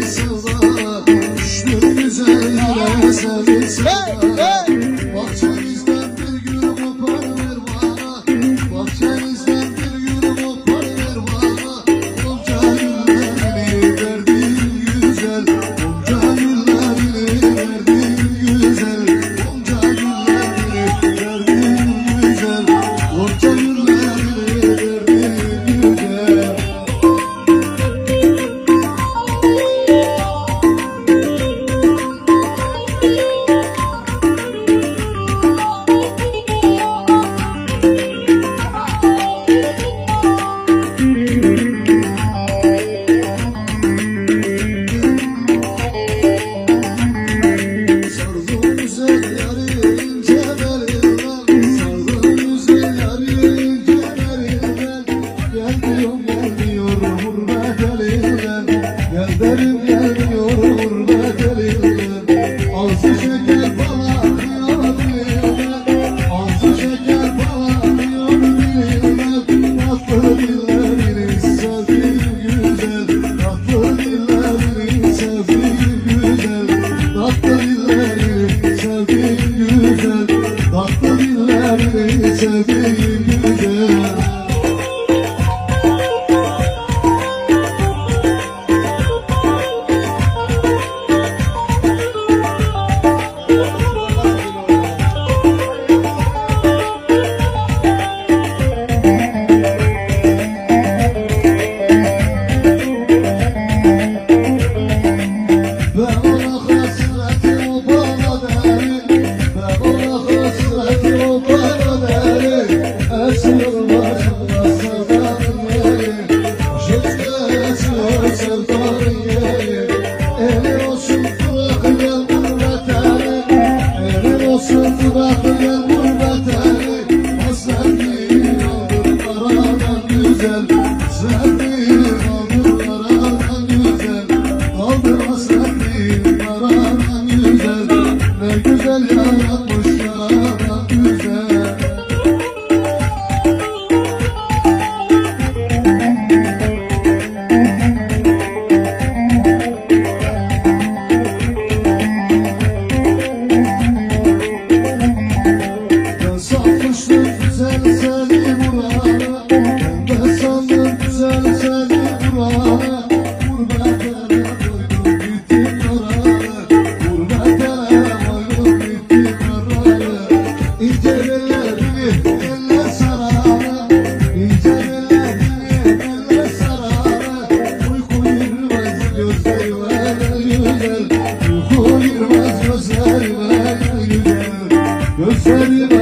sevda, düştüm güzel yine sevdik sevda. Bahçemizden bir gül kopar ver bana, bahçemizden bir gül kopar ver bana. Gonca güllerini verdin güzel, gonca güllerini verdin güzel, gonca güllerini verdin güzel, gonca güllerini verdin güzel. Geldim gelmiyor gurbet elinden, ağzı şeker falan yiyor dilimden, ağzı şeker falan yiyor dilimden. Tatlı dillerini sevdiğim güzel, tatlı dillerini sevdiğim güzel, tatlı dillerini sevdiğim güzel, tatlı dillerini sevdiğim güzel. Gözlerime